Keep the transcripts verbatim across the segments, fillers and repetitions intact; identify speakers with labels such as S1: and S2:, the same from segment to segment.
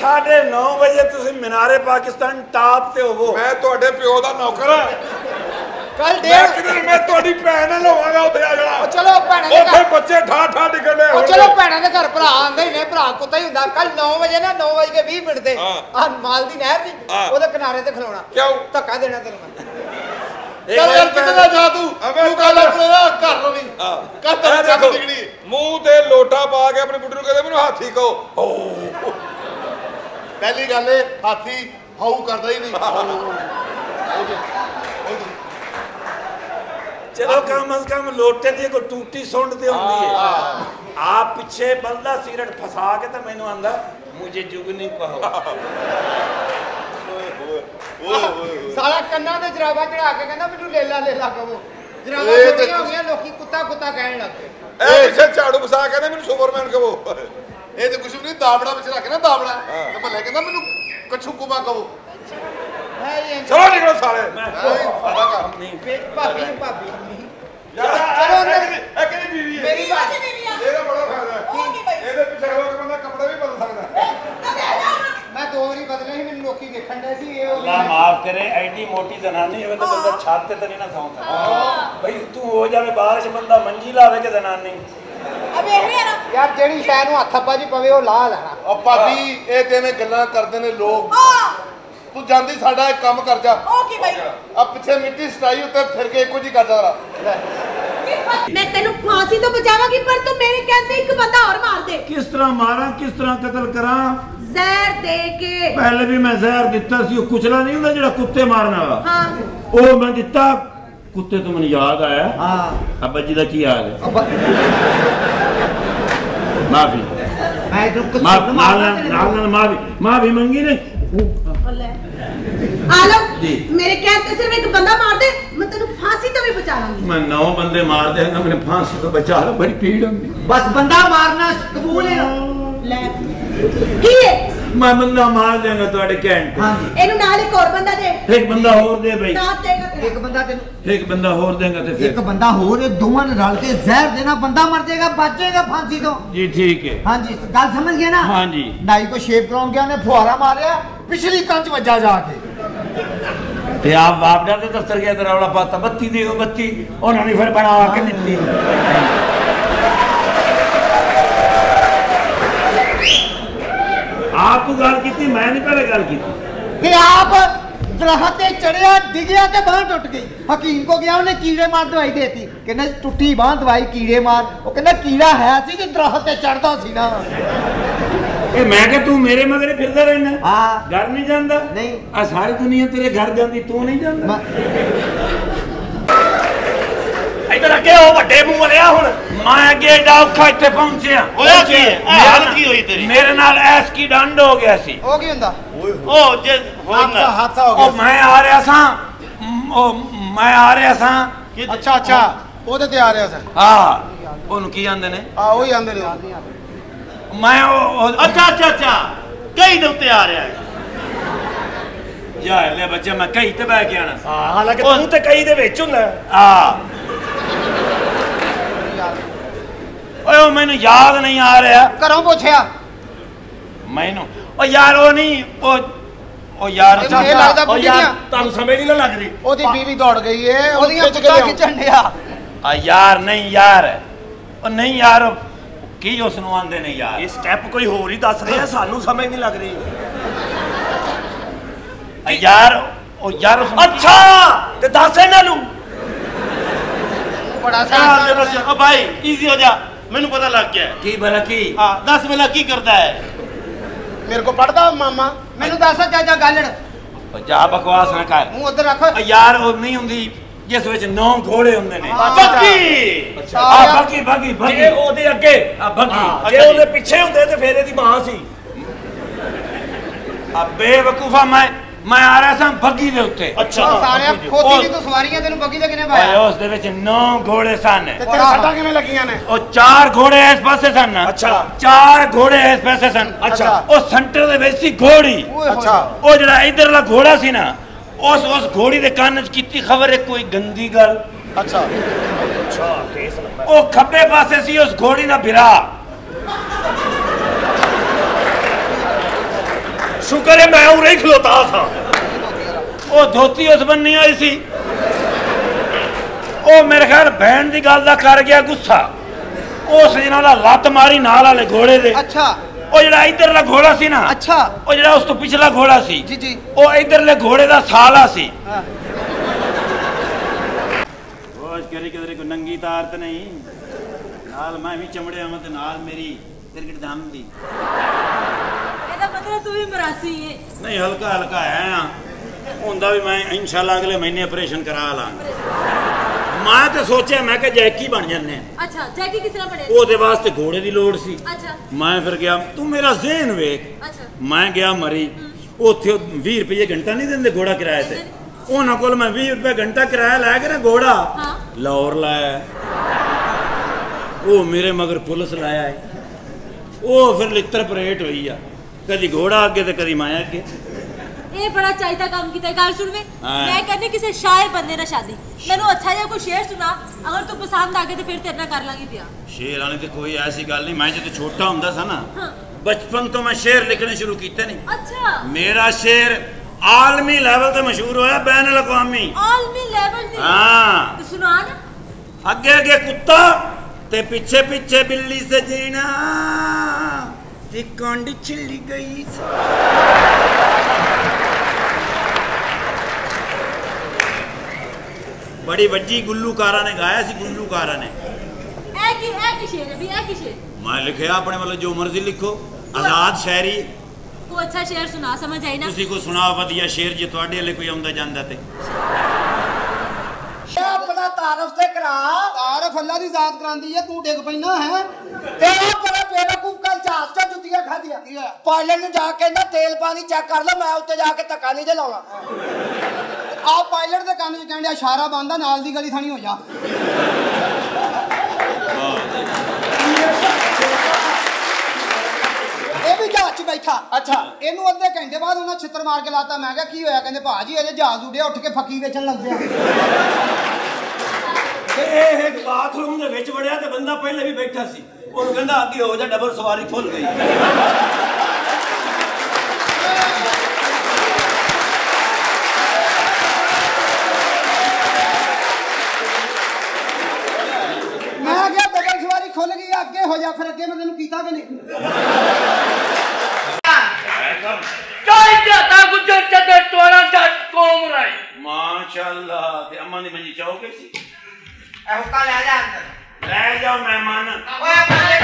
S1: साढ़े नौ बजे तुम मीनारे पाकिस्तान टॉप ते होवो।
S2: मैं तुहाडे प्यो दा नौकर हां।
S3: कल डेढ़
S2: किधर मैं तुहाडी भैन नाल होवांगा उत्थे आ जाना।
S3: चलो भैन दे
S2: उत्थे बच्चे ठा ठा निकलने
S3: ओ चलो भैन दे घर भरा आंदे ही ने भरा कुत्ता ही हुंदा। कल नौ बजे ना नौ बज के बीस मिनट ते आ माल दी नहर दी ओदे किनारे ते खलोना।
S2: क्यों
S3: धक्का देना तेरे मैं।
S4: चल यार कितना जा तू तू कल अपने ना घर रवी कल तेरी छत निकली
S2: मुंह ते लोटा पा के अपनी बुड्ढी नूं कहदे मैनूं हाथी कहो।
S4: पहली गल ए हाथी हाउ करदा ही नहीं।
S1: चलो कम अज कम लोटे दी कोई टूटी सुंड ते होंदी है। आप पीछे बंदा सिगरेट फसा के तो मैनूं आंदा मुझे जुगनी कहो।
S3: साला कन्ना ते जराबा चढ़ा के कहंदा मैनूं लेला लेला कहो। जराबा छोड़ियां हो गईयां लोकी कुत्ता कुत्ता कहण लग गए।
S2: ए पीछे झाड़ू फसा कहंदे मैनूं सुपरमैन कहो।
S4: ए ते कुछ नहीं दाबड़ा विच रख के ना दाबड़ा ते भले कहंदा मैनूं कछु कुमा कहो।
S2: चलो निकलो सारे।
S3: नहीं भाभी भाभी
S2: चलो एक नहीं बीवी है
S3: मेरी बात
S2: ਇਹਦਾ ਬੜਾ ਫਾਇਦਾ ਹੈ। ਇਹਦੇ ਪਿੱਛੇ ਹੋ ਕੇ ਬੰਦਾ ਕੱਪੜੇ ਵੀ ਬਦਲ ਸਕਦਾ ਹੈ।
S3: मैं दो बारी बदले ही मैंने लोकी देखण दे सी ये
S1: अल्लाह माफ करे एडी मोटी जनानी होवे तो बंदा छत ते नहीं ना सौ सकदा। भाई तू हो जावे बारिश बंदा मंजी लावे के जनानी
S3: अब ये ना यार जेड़ी शै नु हत्थ अब्बा जी पवे ओ ला लेना।
S4: ओ भाभी ए किवें गल्लां करदे ने लोग। तू जांदी साडा एक काम कर जा।
S5: ओ की भाई
S4: अब पीछे मिट्टी सटाई उत्ते फिर के एको जी कर जा रहा।
S5: मैं तेनु फांसी तो बचावांगी पर तू मेरे कहते एक बंदा और मार दे।
S1: किस तरह मारा किस तरह कत्ल करा।
S5: जहर दे के
S1: पहले भी मैं जहर दिता सी। कुचला नहीं हुंदा जेड़ा कुत्ते मारना वा।
S5: हां
S1: ओ मैं दिता कुत्ते तो मैंने याद आया।
S3: हां
S1: अब्बा जी दा की हाल है। माफी
S3: मैं तो
S1: माफ नाल नाल माफी माफी मंगी नहीं।
S5: आलो मेरे कहते सिर्फ एक बंदा मार दे मैं तेनु फांसी तो भी बचा लांगी।
S1: मैं नौ बंदे मार देगा मैंने फांसी तो बचा लो। बड़ी पीड़ होंदी
S3: बस बंदा मारना कबूल है।
S5: ले की है
S1: मैं बंदा मार देगा ਤੁਹਾਡੇ ਕਹਿਣ ਤੇ।
S3: हां जी
S5: एनु नाल एक और बंदा दे।
S1: एक बंदा और दे भाई।
S5: साथ देगा तेरा
S3: एक बंदा तेनु
S1: एक बंदा और देगा ते फिर
S3: एक बंदा होर दोवां ने रल के जहर देना बंदा मर जाएगा बच जाएगा फांसी तो।
S1: जी ठीक है।
S3: हां जी गल समझ गए ना।
S1: हां जी
S3: नाई को शेव कराउन गया ने फुहारा मारया पिछली कंच वजा जाके
S1: ते आप बाप दे दफ्तर गया तेरा वाला पाता बत्ती दे बत्ती उन्होंने फिर बना के दित्ती। आप तो गल की मैं नहीं पहले गल की
S3: फिर आप दरख्त पे चढ़िया डिगया ते बांह टूट गई। हकीम को गया उन्हें कीड़े मार दवाई देती कहना टूटी बांह दवाई कीड़े मार। वो कहना कीड़ा है सी जो दरख्त पे चढ़दा सी ना।
S1: ए मैं के तू मेरे मगरे फिरदा रहना।
S3: हां
S1: घर नहीं जांदा
S3: नहीं
S1: आ सारी दुनिया तेरे घर जांदी तू नहीं जांदा। इधर अगे हो ਵੱਡੇ ਮੂੰਹ ਵਾਲਿਆ ਹੁਣ मैं अगे एडा औखा इत्थे पहुंचया
S6: होया की हालत की हुई तेरी
S1: मेरे नाल ऐस की डंड हो गया सी।
S3: हो की हुंदा
S6: ओ जे
S3: हादसा हादसा हो
S1: ओ
S3: गया।
S1: मैं आ रहा सा ओ मैं आ रहा सा
S4: अच्छा अच्छा ओदे ते आ रहा सा।
S1: हां ओनु की आंदे ने
S4: आ ओही आंदे ने
S1: मैं ओ
S6: अच्छा अच्छा अच्छा कई दे उत्ते आ रहा है
S1: यार ले बच्चे मैं कई ते बैठ के आना।
S4: हां हालांकि तू ते कई दे विच हुंदा।
S1: हां ओए ओ मैनू याद नहीं आ रहा
S3: घरों पूछया
S1: मैनू ओ यार ओ नहीं ओ ओ यार
S3: अच्छा ये लगदा
S1: ओ
S3: बुढ़ी
S1: यार
S3: दियां
S1: तानू समझ नहीं लग रही।
S4: ओदी बीवी दौड़ गई है
S3: ओदियां
S4: खिच के
S3: पुट्टा
S4: लियाओ।
S3: खिचण दिया।
S1: आ यार नहीं यार ओ नहीं यार की उसनु आंदे ने यार
S6: ये स्टेप कोई होर ही दस रहे सानू समझ नहीं लग रही।
S1: आ यार ओ यार
S6: अच्छा ते दस इन्हां नू
S3: बड़ा
S6: ओ भाई इजी हो जा मैनू पता लग गया
S1: की भला की
S6: हां दस वेला की करता है
S4: मेरे को पढ़दा मामा
S3: मैनू दस चाचा गालड़
S1: ओ जा बकवास ना कर।
S3: मुंह उधर रख।
S1: ओ यार ओ नहीं हुंदी जिस विच नौ घोड़े हुंदे ने।
S6: बग्गी
S1: आ बग्गी बग्गी बग्गी
S6: जे ओदे अगे
S1: आ बग्गी
S6: जे ओदे पीछे हुंदे ते फेर एदी मां सी।
S1: आ बेवकूफा मैं मैं आ रहा सा बग्गी दे उत्ते।
S6: अच्छा
S3: सारे खोती दी तो सवारियां तेनु बग्गी दे किने
S1: ओए
S3: पाया।
S1: उस दे विच नौ घोड़े सन
S4: ते तेरे सट्टा किवें लगियां ने।
S1: ओ चार घोड़े इस पासे सन।
S6: अच्छा
S1: चार घोड़े इस पासे सन।
S6: अच्छा
S1: ओ सेंटर दे विच सी घोड़ी।
S4: अच्छा
S1: ओ जेड़ा इधरला घोड़ा सी ना उस उस घोड़ी दे कान च कीती खबर है कोई गंदी गल।
S4: अच्छा
S6: अच्छा केस लंबा
S1: ओ खब्बे पासे सी उस घोड़ी दा बिरा। शुक्र है मैं उरे ही खलोता था। वो धोती उस बन्नी आई सी, वो मेरे ख्याल बहन की गल का कर गया गुस्सा। उस जना लत्त मारी नाल वाले घोड़े दे।
S3: अच्छा
S1: वो जड़ा इधरला घोड़ा सी ना,
S3: अच्छा
S1: वो जड़ा उस तो पिछला घोड़ा सी
S3: जी जी,
S1: वो इधरले घोड़े दा साला सी।
S3: हाँ।
S1: करी किधरे को नंगी तार तो नहीं, नाल मैं भी चमड़े आवां ते नाल मेरी क्रिकेट दाम दी।
S5: ਇਹਦਾ ਮਤਲਬ ਤੂੰ ਵੀ ਮਰਾਸੀ ਹੈ।
S1: नहीं हल्का हल्का है हुंदा भी मैं इंशाल्लाह अगले महीने ऑपरेशन करा लांगा। मैं तो सोचा मैं कि जैकी बन जन्ने।
S5: अच्छा जैकी किस तरह बने?
S1: ਉਹਦੇ ਵਾਸਤੇ ਘੋੜੇ ਦੀ ਲੋੜ ਸੀ।
S5: अच्छा
S1: मैं फिर गया, तू मेरा ज़हन वेख।
S5: अच्छा
S1: मैं गया मरी, ਉੱਥੇ बीस रुपये घंटा नहीं देंदे घोड़ा किराए ते। ਉਹਨਾਂ ਕੋਲ मैं बीस रुपये घंटा किराया लै के ना घोड़ा लाहौर लाया, वो मेरे मगर पुलिस लाया है। वो फिर लित्र परेट हुई आ, कदी घोड़ा अगे तो कदी मैं अगे।
S5: ये बड़ा चाहिदा काम कीता। गल सुन वे, मैं कहनी किसी शायर बंदे ना शादी, मैनू अच्छा जिहा कोई शेर सुना, अगर तू पसंद आ गए तो फिर तेरे नाल कर लांगी ब्याह।
S1: शेर आने तो कोई ऐसी गल नहीं, मैं जो छोटा हुंदा सा ना बचपन तो मैं शेर लिखने शुरू किए नहीं।
S5: अच्छा
S1: मेरा शेर आलमी लेवल ते मशहूर होया, बैन अल-अक़वामी
S5: आलमी लेवल दी।
S1: हां
S5: तो सुना ना।
S1: अगे अगे कुत्ता ते पीछे पीछे बिल्ली से जीना ते कंड छिली गई। बड़ी वड्डी गुल्लूकारा ने गाया सी, गुल्लूकारा ने।
S5: ए की ए की शेर है भी, ए की शेर
S1: मैं लिखया अपने मतलब जो मर्जी लिखो, आजाद शायरी।
S5: को अच्छा शेर सुना, समझ आई ना?
S1: तुसी को सुना वधिया शेर जे ਤੁਹਾਡੇ ਲਈ ਕੋਈ ਆਉਂਦਾ ਜਾਂਦਾ ਤੇ।
S3: अपना तारफ से करा। तारफ अल्लाह दी जात करांदी है, तू डिग पैना है तेरा बड़ा बेवकूफ कल जहाज से जुतियां खा दिया। पायलट ने जाके ना तेल पानी चेक कर लो, मैं उत्ते जाके धक्का नहीं जे लाउणा। आ पायलट दे कान च कहंदे इशारा बंदा नाल दी गली थानी हो जा। ਇਹ ਵੀ ਜਹਾਜ਼ 'ਚ ਬੈਠਾ। ਅੱਛਾ ਇਹਨੂੰ ਅੱਧੇ ਘੰਟੇ ਬਾਅਦ ਉਹਨਾਂ ਛਿੱਤਰ ਮਾਰ ਕੇ ਲਾਤਾ। ਮੈਂ ਕਿਹਾ ਕੀ ਹੋਇਆ? ਕਹਿੰਦੇ ਭਾਜੀ ਅਜੇ ਜਹਾਜ਼ ਉੱਡਿਆ, ਉੱਠ ਕੇ ਫੱਕੀ ਵੇਚਣ ਲੱਗ ਪਿਆ।
S1: ਇਹ ਇੱਕ ਬਾਥਰੂਮ ਦੇ ਵਿੱਚ ਵੜਿਆ ਤੇ ਬੰਦਾ ਪਹਿਲੇ ਵੀ ਬੈਠਾ ਸੀ, ਉਹਨੂੰ ਕਹਿੰਦਾ ਅੱਗੇ ਹੋ ਜਾ, ਡਬਲ ਸਵਾਰੀ ਖੁੱਲ ਗਈ।
S3: ਮੈਂ ਕਿਹਾ ਡਬਲ ਸਵਾਰੀ ਖੁੱਲ ਗਈ, ਅੱਗੇ ਹੋ ਜਾ। ਫਿਰ ਅੱਗੇ ਮੈਂ ਤੈਨੂੰ ਕੀਤਾ ਕਿ ਨਹੀਂ?
S1: माशाअल्लाह ते अम्मा दी मंजी चाहो कैसी?
S3: ए हुक्का ले जा अंदर।
S1: ले जाओ मेहमान।
S3: ओए बंदे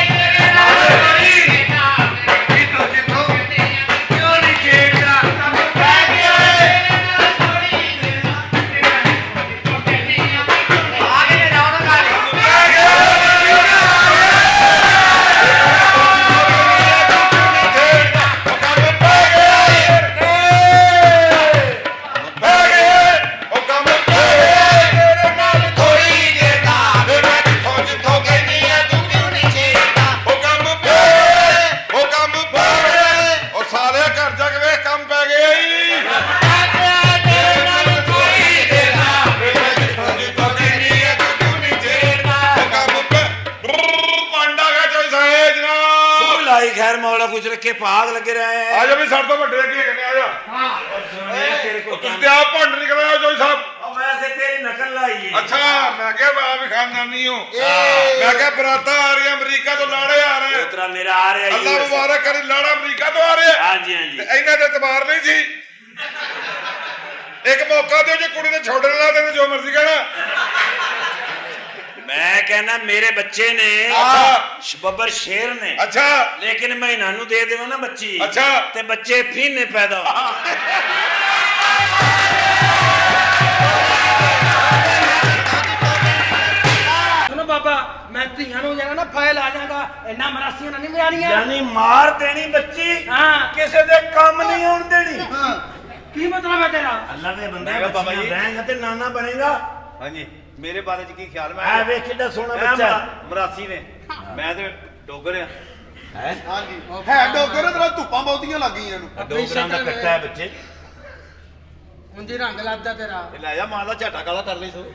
S1: खैर मौला कुछ रखे भाग लगे रहे हैं।
S2: आज अभी सर तो बड़े की कहने आ जा। हां तेरे को तुम ते आप भंड निकल आए जोई साहब।
S1: वैसे तेरी नकल लाई है।
S2: अच्छा मैं क्या आप खानदानी हूं, मैं क्या बराता आ रही है अमेरिका तो लाड़े आ रहे हैं।
S1: पुत्रा मेरा आ रहा है,
S2: अल्लाह मुबारक करे, लाड़ा अमेरिका तो आ रहे हैं।
S1: हां जी हां जी।
S2: इन्हां दे इतबार नहीं सी, एक मौका दो जो कुड़ी ने छोड़ने ला दे जो मर्जी कहना।
S1: मैं कहना मेरे बच्चे ने बब्बर शेर ने।
S2: अच्छा
S1: लेकिन मैं इन्हां दे देवा ना बच्ची।
S2: अच्छा
S1: ते बच्चे फिर ने पैदा हो।
S7: सुनो बाबा, मैं धियां नु जाना ना फाइल आ जाएगा, इन्ना मरासियां नहीं मिलानियां।
S1: यानी मार देनी बच्ची, हां किसी दे काम नहीं होन देनी। हां
S7: की मतलब है तेरा?
S1: अल्लाह दे बंदे बाबा जी रहेगा ते नाना बनेगा।
S6: हां जी मेरे बारे च की ख्याल? मैं
S1: आ वे किड्डा सोहना बच्चा
S6: मरासी ने, मैं ते डोगर आ।
S4: है हां जी है डोगर, तेरा धुप्पां बहुतियां लग गईयां नु।
S1: डोगरां दा कट्टा है बच्चे।
S7: उंजी रंग लगदा तेरा।
S6: ले जा मां दा झाटा काला कर ले सो।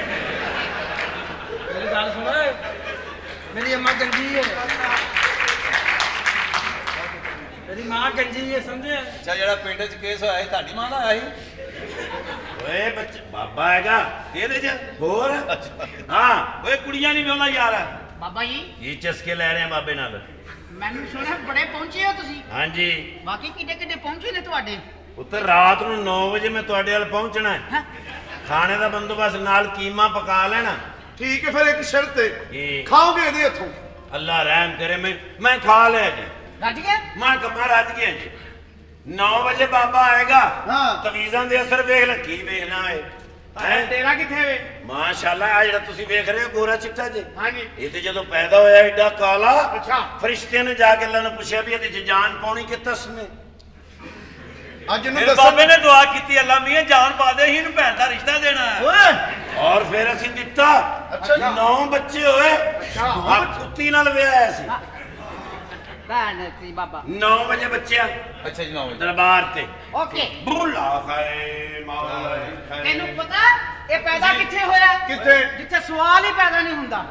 S7: मेरी गल सुन, मेरी अम्मा गंजी है। ਤੇਰੀ ਮਾਂ ਗੰਜੀ ਹੈ ਸਮਝੇ।
S8: ਅੱਛਾ ਜਿਹੜਾ ਪਿੰਡ 'ਚ ਕੇਸ ਹੋਇਆ ਸੀ ਤੁਹਾਡੀ ਮਾਂ ਦਾ ਆਇਆ ਸੀ?
S6: ਓਏ ਬੱਚਾ ਬਾਬਾ ਹੈਗਾ ਇਹਦੇ 'ਚ ਹੋਰ। ਹਾਂ ਓਏ ਕੁੜੀਆਂ ਨਹੀਂ ਵਿਆਹੁੰਦਾ ਯਾਰ।
S9: ਬਾਬਾ ਜੀ
S6: ਇਹ ਚਸਕੇ ਲੈ ਰਹੇ ਆ ਬਾਬੇ ਨਾਲ।
S9: ਮੈਨੂੰ ਸੁਣਿਆ ਬੜੇ ਪਹੁੰਚੇ ਹੋ ਤੁਸੀਂ।
S6: ਹਾਂਜੀ
S9: ਬਾਕੀ ਕਿੱਡੇ ਕਿੱਡੇ ਪਹੁੰਚੇ ਨੇ ਤੁਹਾਡੇ?
S6: ਉੱਤਰ ਰਾਤ ਨੂੰ ਨੌ ਵਜੇ ਮੈਂ ਤੁਹਾਡੇ ਵੱਲ ਪਹੁੰਚਣਾ ਹੈ। ਖਾਣੇ ਦਾ ਬੰਦੋਬਸਤ ਨਾਲ ਕੀਮਾ ਪਕਾ ਲੈਣਾ।
S4: ਠੀਕ ਹੈ ਫਿਰ ਇੱਕ ਸ਼ਰਤ ਹੈ
S6: ਕੀ?
S4: ਖਾਓਗੇ ਇਹਦੇ ਹੱਥੋਂ।
S6: ਅੱਲਾ ਰਹਿਮ ਕਰੇ ਮੈਂ ਮੈਂ ਖਾ ਲਿਆ ਜੀ।
S9: ਰੱਜ ਗਏ?
S6: ਮੈਂ ਕਮਾ ਰੱਜ ਗਿਆ ਜੀ। ਨੌ ਵਜੇ ਬਾਬਾ ਆਏਗਾ।
S4: ਹਾਂ
S6: ਤਵੀਜ਼ਾਂ ਦੇ ਅਸਰ ਵੇਖ ਲੈ। ਕੀ ਵੇਖਣਾ ਹੈ? ਹੈਂ?
S7: ਤੇਰਾ ਕਿੱਥੇ ਵੇ?
S6: ਮਾਸ਼ਾਅੱਲਾ ਆ ਜਿਹੜਾ ਤੁਸੀਂ ਵੇਖ ਰਹੇ ਹੋ ਗੋਰਾ ਚਿੱਟਾ ਜੀ,
S7: ਹਾਂਜੀ
S6: ਇਹ ਤੇ ਜਦੋਂ ਪੈਦਾ ਹੋਇਆ ਏਡਾ ਕਾਲਾ।
S7: ਅੱਛਾ
S6: ਫਰਿਸ਼ਤੇ ਨੇ ਜਾ ਕੇ ਅੱਲਾ ਨੂੰ ਪੁੱਛਿਆ ਵੀ ਇਹਦੇ ਚ ਜਾਨ ਪਾਉਣੀ ਕਿ ਤਸਮੇ।
S4: ਅੱਜ ਇਹਨੂੰ
S8: ਫਿਰ
S4: ਦੱਸੋ
S8: ਬਾਬੇ ਨੇ ਦੁਆ ਕੀਤੀ ਅੱਲਾ ਮੀਆਂ ਜਾਨ ਪਾ ਦੇ, ਇਹਨੂੰ ਭੈਣ ਦਾ ਰਿਸ਼ਤਾ ਦੇਣਾ ਹੈ।
S6: ਓਏ ਔਰ ਫਿਰ ਅਸੀਂ ਦਿੱਤਾ।
S4: ਅੱਛਾ ਜੀ।
S6: ਨੌ ਬੱਚੇ ਹੋਏ। ਆ ਕੁੱਤੀ ਨਾਲ ਵਿਆਹਿਆ ਸੀ।
S9: ਭੈਣ ਸੀ ਬਾਬਾ।
S6: ਨੌ ਵਜੇ ਬੱਚਿਆ
S8: ਅੱਛਾ ਜੀ ਨੌ ਵਜੇ
S6: ਦਰਬਾਰ ਤੇ
S9: ਓਕੇ
S6: ਬੁਲਾ ਖਾਏ ਮੌਲਾ ਖਾਏ।
S9: ਤੈਨੂੰ ਪਤਾ ਇਹ ਪੈਦਾ ਕਿੱਥੇ ਹੋਇਆ?
S4: ਕਿੱਥੇ?
S9: ਜਿੱਥੇ ਸਵਾਲ ਹੀ ਪੈਦਾ ਨਹੀਂ ਹੁੰਦਾ।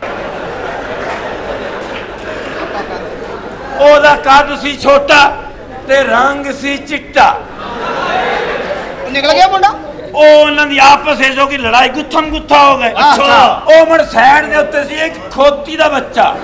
S1: ਉਹਦਾ ਕੱਦ ਸੀ ਛੋਟਾ ਤੇ ਰੰਗ ਸੀ ਚਿੱਟਾ।
S3: ਨਿਕਲ ਗਿਆ ਮੁੰਡਾ।
S1: ਉਹ ਉਹਨਾਂ ਦੀ ਆਪਸ ਵਿੱਚ ਜੋ ਕਿ ਲੜਾਈ ਗੁੱਥਮ ਗੁੱਥਾ ਹੋ ਗਏ।
S6: ਅੱਛਾ।
S1: ਉਹ ਮੜ ਸਾਈਡ ਦੇ ਉੱਤੇ ਸੀ ਇੱਕ ਖੋਤੀ ਦਾ ਬੱਚਾ।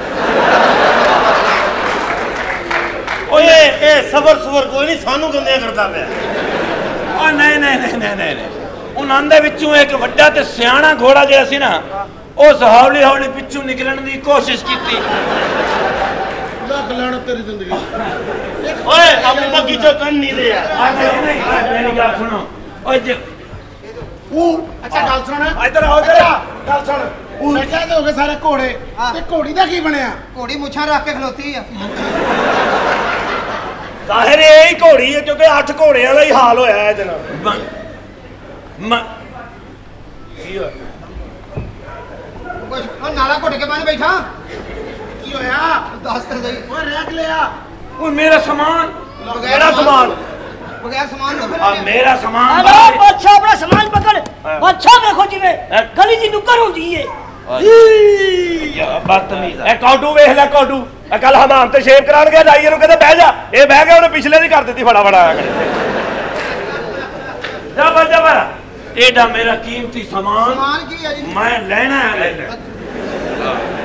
S6: ਓਏ ਇਹ ਸਬਰ ਸੁਬਰ ਕੋਈ ਨਹੀਂ, ਸਾਨੂੰ ਗੰਦਿਆਂ ਕਰਦਾ ਪਿਆ।
S1: ਉਹ ਨਹੀਂ ਨਹੀਂ ਨਹੀਂ ਨਹੀਂ ਨਹੀਂ ਉਹਨਾਂ ਦੇ ਵਿੱਚੋਂ ਇੱਕ ਵੱਡਾ ਤੇ ਸਿਆਣਾ ਘੋੜਾ ਜਿਹੜਾ ਸੀ ਨਾ, ਉਸ ਹੌਲੀ ਹੌਲੀ ਪਿੱਛੋਂ ਨਿਕਲਣ ਦੀ ਕੋਸ਼ਿਸ਼ ਕੀਤੀ।
S4: ਲੱਗ ਲੈਣ ਤੇਰੀ ਜ਼ਿੰਦਗੀ।
S6: ਓਏ ਆਪਣੀ ਮੱਗੀ ਚੋਂ ਕੰਨ ਨਹੀਂ ਦੇ ਯਾਰ।
S1: ਆ ਨਹੀਂ ਨਹੀਂ ਆ ਮੇਰੀ ਗੱਲ ਸੁਣੋ। ਓਏ ਜੇ
S4: ਉਹ ਅੱਛਾ ਗੱਲ ਸੁਣ।
S1: ਇੱਧਰ ਆਓ ਇੱਧਰ ਆ।
S4: ਗੱਲ ਸੁਣ। ਉਹ ਬੈਠੇ ਤੇ ਹੋ ਗਏ ਸਾਰੇ ਘੋੜੇ ਤੇ ਘੋੜੀ ਦਾ ਕੀ ਬਣਿਆ?
S3: ਘੋੜੀ ਮੁੱਛਾਂ ਰੱਖ ਕੇ ਖਲੋਤੀ ਆ।
S6: ਜ਼ਾਹਿਰ ਇਹ ਹੀ ਘੋੜੀ ਹੈ ਕਿਉਂਕਿ ਅੱਠ ਘੋੜੇ ਵਾਲਾ ਹੀ ਹਾਲ ਹੋਇਆ ਇਹਦੇ ਨਾਲ।
S1: ਮ
S6: ਕੀ ਹੋਇਆ?
S3: ਕੁਛ ਉਹ ਨਾਲਾ ਘੁੱਟ ਕੇ ਬੰਨ ਬੈਠਾ।
S4: ਕੀ ਹੋਇਆ?
S3: ਦੱਸ ਤੇ ਸਹੀ।
S4: ਓਏ ਰੈਕ ਲਿਆ।
S1: ਉਹ ਮੇਰਾ ਸਮਾਨ।
S6: ਕਿਹੜਾ ਸਮਾਨ?
S3: ਬਗੈਰ ਸਮਾਨ ਤੋਂ
S1: ਆ ਮੇਰਾ ਸਮਾਨ।
S10: ਅਰੇ ਬਾਦਸ਼ਾਹ ਆਪਣਾ ਸਮਾਨ ਪਕੜ। ਬਾਦਸ਼ਾਹ ਵੇਖੋ ਜਿਵੇਂ ਗਲੀ ਦੀ ਨੁੱਕਰ ਹੁੰਦੀ ਏ।
S1: ਯਾ ਬਦਤਮੀਜ਼।
S6: ਇਹ ਕਾਟੂ ਵੇਖ ਲੈ ਕਾਟੂ। ਇਹ ਕੱਲ ਹਮਾਮ ਤੇ ਸ਼ੇਵ ਕਰਾਣ ਗਿਆ ਜਾਈ ਇਹਨੂੰ ਕਹਿੰਦਾ ਬਹਿ ਜਾ। ਇਹ ਬਹਿ ਗਿਆ, ਉਹਨੇ ਪਿਛਲੇ ਦੀ ਕਰ ਦਿੱਤੀ ਫੜਾ ਫੜਾ।
S1: ਜਬਰ ਜਬਰ ਏਡਾ ਮੇਰਾ ਕੀਮਤੀ ਸਮਾਨ
S3: ਸਮਾਨ ਕੀ ਆ ਜੀ?
S1: ਮੈਂ ਲੈਣਾ ਹੈ ਲੈਣਾ।